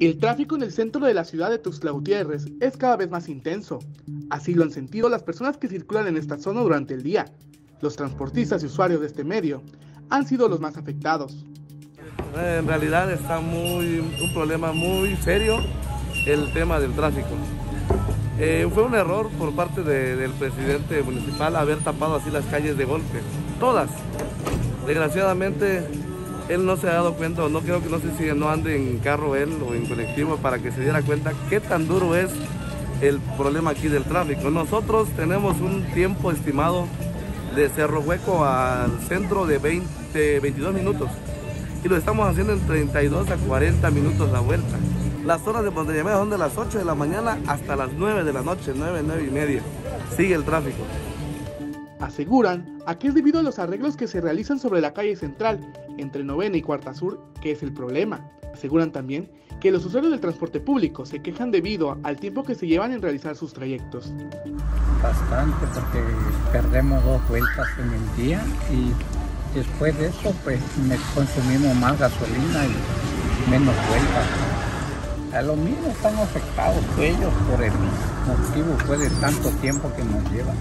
El tráfico en el centro de la ciudad de Tuxtla Gutiérrez es cada vez más intenso. Así lo han sentido las personas que circulan en esta zona durante el día. Los transportistas y usuarios de este medio han sido los más afectados. En realidad está un problema muy serio el tema del tráfico. Fue un error por parte del presidente municipal haber tapado así las calles de golpe, todas. Desgraciadamente él no se ha dado cuenta, o no creo que no sé si no ande en carro él o en colectivo para que se diera cuenta qué tan duro es el problema aquí del tráfico. Nosotros tenemos un tiempo estimado de Cerro Hueco al centro de 22 minutos y lo estamos haciendo en 32 a 40 minutos la vuelta. Las horas de Montevideo son de las 8 de la mañana hasta las 9 de la noche, 9 y media. Sigue el tráfico. Aseguran a que es debido a los arreglos que se realizan sobre la calle central, entre Novena y Cuarta Sur, que es el problema. Aseguran también que los usuarios del transporte público se quejan debido al tiempo que se llevan en realizar sus trayectos. Bastante, porque perdemos 2 vueltas en el día y después de eso pues consumimos más gasolina y menos vueltas. A lo mismo están afectados ellos por el motivo pues, de tanto tiempo que nos llevan.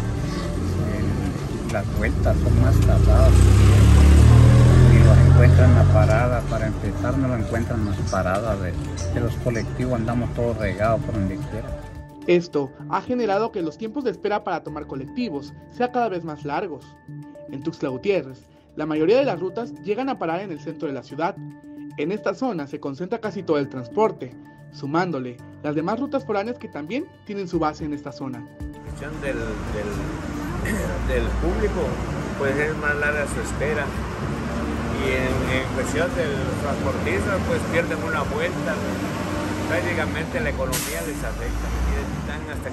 Las vueltas son más tardadas y los encuentran en la parada. Para empezar no lo encuentran en las paradas de los colectivos, andamos todos regados por donde quiera. Esto ha generado que los tiempos de espera para tomar colectivos sean cada vez más largos. En Tuxtla Gutiérrez, la mayoría de las rutas llegan a parar en el centro de la ciudad. En esta zona se concentra casi todo el transporte, sumándole las demás rutas foráneas que también tienen su base en esta zona. Del público pues es más larga su espera y en cuestión del transportista pues pierden una vuelta, prácticamente la economía les afecta y están hasta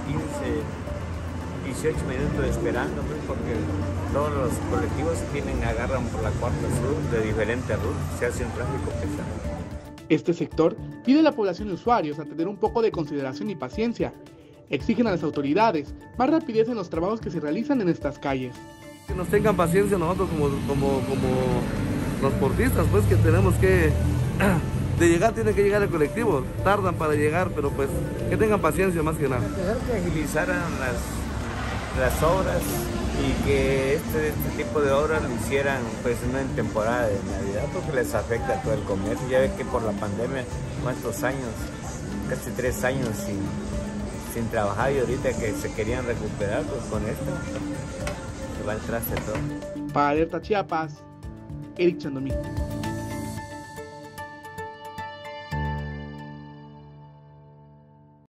18 minutos esperando pues, porque todos los colectivos agarran por la Cuarta Sur de diferentes rutas, se hace un tráfico pesado. Este sector pide a la población y usuarios a tener un poco de consideración y paciencia. Exigen a las autoridades más rapidez en los trabajos que se realizan en estas calles. Que nos tengan paciencia nosotros como transportistas, pues que tenemos que, de llegar tiene que llegar el colectivo, tardan para llegar, pero pues que tengan paciencia más que nada. Que agilizaran las obras y que este tipo de obras lo hicieran pues no en temporada de Navidad porque les afecta a todo el comercio. Ya ves que por la pandemia, ¿cuántos años? Casi 3 años sin trabajar y ahorita que se querían recuperar, pues con esto se va al traste todo. Para Alerta Chiapas, Eric Chandomí.